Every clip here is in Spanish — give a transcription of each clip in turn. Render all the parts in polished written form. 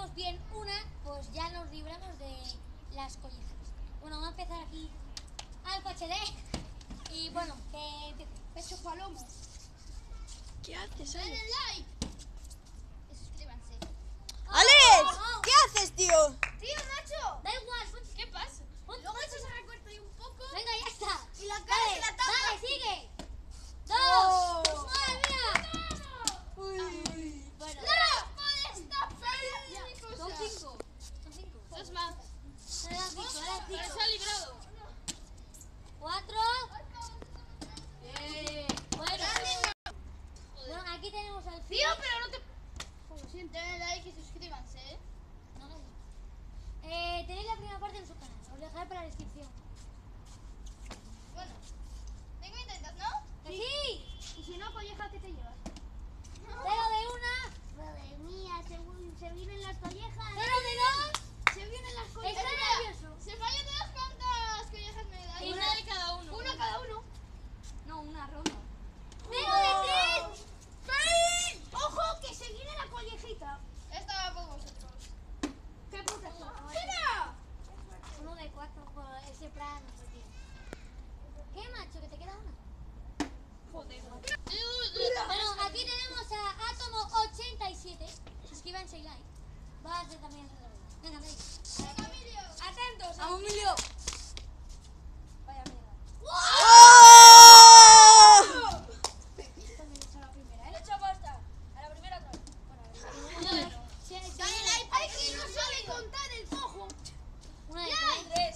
hacemos bien una, pues ya nos libramos de las collejas. Bueno, vamos a empezar aquí al HD. Y bueno, que pecho palomo. ¿Qué haces, ¡Denle Alex? like! Y suscríbanse. ¡Alex! ¿Qué haces, tío? ¡Tío, macho! Da igual, ¿Qué pasa? Luego eso se recorta ahí un poco. venga, ya está. Y la cara Vale, se la tapa. vale, sigue. ¡Dos! Oh. ¡Madre mía! Uy. Bueno, ¡No! ¡Puedes tapar mi cosa! son cinco. Son cinco. Dos más. Eran cinco, eran Pero cinco. se ha librado. Cuatro. Bueno, aquí tenemos al Tío, pero no te... Lo siento. Denle like y suscríbanse, ¿eh? No, no. Tenéis la primera parte en su canal. Os dejaré para la descripción. Bueno. Tengo intentas, ¿no? ¡Que sí! Y si no, colleja, ¿qué te llevas? Cero de una. Madre mía, se vienen las collejas. Cero de dos. Se vienen las Está collejas. nervioso. Se fallan todas cuantas collejas me da. Sí, Una de cada uno. Una cada uno. No, una ronda. ¡Cero de tres! ¡Sí! ¡Ojo, que se viene la collejita! Esta va por vosotros. ¡Qué protección! ¡Mira! Uno de cuatro por ese plan. No sé qué. ¿Qué, macho? ¿Que te queda una? Joder. Bueno, aquí tenemos a Átomo87. Suscríbanse y like. Va a ser también el reloj. Venga, venga. Venga, Emilio. Atentos. ¡Vamos, Emilio! Vaya mierda. ¡Oh! Esto me lo he hecho a la primera, ¿eh? Echa pasta. A la primera otra vez. Bueno, Dale like. Hay que no sabe contar el cojo. una de Like. tres.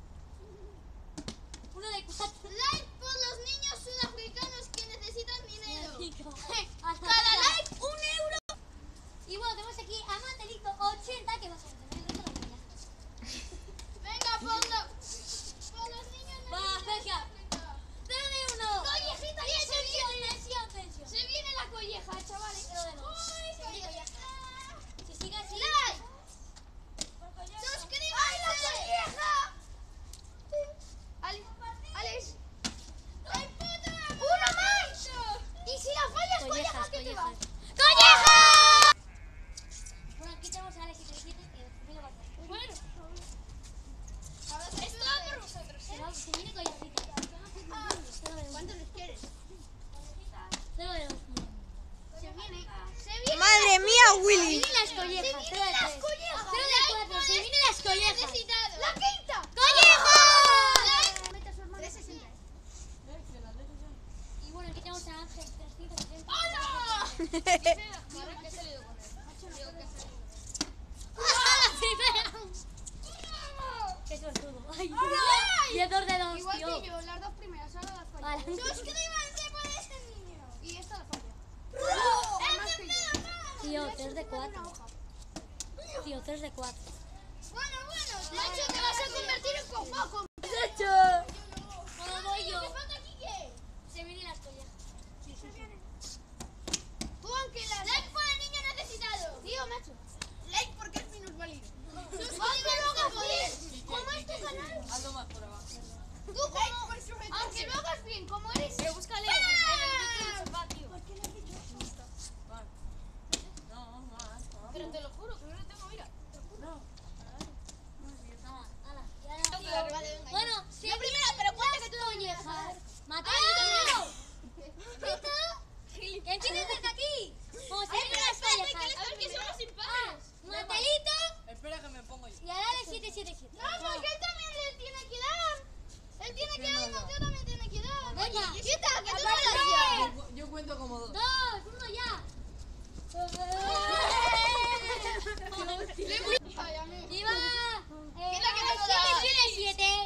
Uno de cuatro. Like por los niños sudafricanos que necesitan dinero. Cinco. Cada like, €1. Y bueno, tenemos aquí a Mantelito80 que va a ser el resto de la mañana. Venga, por los niños Va, venga. Cero de uno. Collejita, y se viene. Tensión, tensión. Se viene la colleja, chavales. Cero de dos. ¡Uy, colleja! Si sigue así. ¡Like! ¡Suscríbanse! ¡Ay, la colleja! Alex. ¡Ay, puta! ¡Una más! Y si la fallas, colleja, ¿qué te va? ¡Colleja! Bueno, aquí tenemos a Alex77 que me lo va a hacer. Bueno. Esto va por vosotros. Se viene collejita. Cero de uno. ¿Cuántos les quieres? Cero de dos. Se viene. Se viene. ¡Madre mía, Se Willy! vienen las collejas. Cero de las tres. collejas. Cero de cuatro. Se vienen las collejas. Necesitado. ¡La quinta! ¡Colleja! Y bueno, aquí tenemos a Ángel 370. ¡Hola! ¿Qué he salido con él? ¡Qué sortudo! ¡Ay! ¡Ay! 10 de dos, Igual tío. que yo, las dos primeras, ahora las fallas. Vale. ¡Suscríbanse por ese niño! Y esta la falla. Tío, 3 de 4. Tío, 3 de 4. Bueno, Nacho, te vas a convertir en cojoco. ¡Nacho! ¿Cómo voy yo? ¿Qué falta aquí qué? Se vienen las collejas. Sí, se viene. Tú aunque las... Like por el niño necesitado. Tío, Nacho. Like porque es minusválido. Suscríbete bien. ¿Cómo es tu canal? Hazlo más por abajo. Tú como... Aunque lo hagas bien, como eres... Pero búscale ¡Ah! en el vídeo de sofá, tío. ¿Por qué le has dicho eso? Vale. No, más. Pero te lo juro, que no lo tengo, mira. Te lo juro. Ala, Vale, venga. bueno, Sí, yo primero, pero cuenta que tú no collejas. ¡Mateo! ¿Qué tienes desde aquí? Como se vienen las collejas. A ver, que somos impares. Mantelito Espera que me pongo yo. y a Alex 777. No, porque él también le tiene que dar. Él tiene que dar y Mateo también tiene que dar. Venga. Quita, que tú no lo das ya. Yo cuento como dos. 2, 1 ya. Ay, a mí. Y va. Quita que no lo das. 777.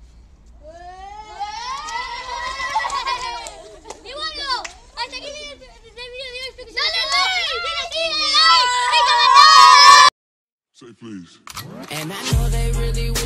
Y bueno, hasta aquí el vídeo de hoy. Espero que se ¡Dale like! ¡Dale like! Say please. And I know they really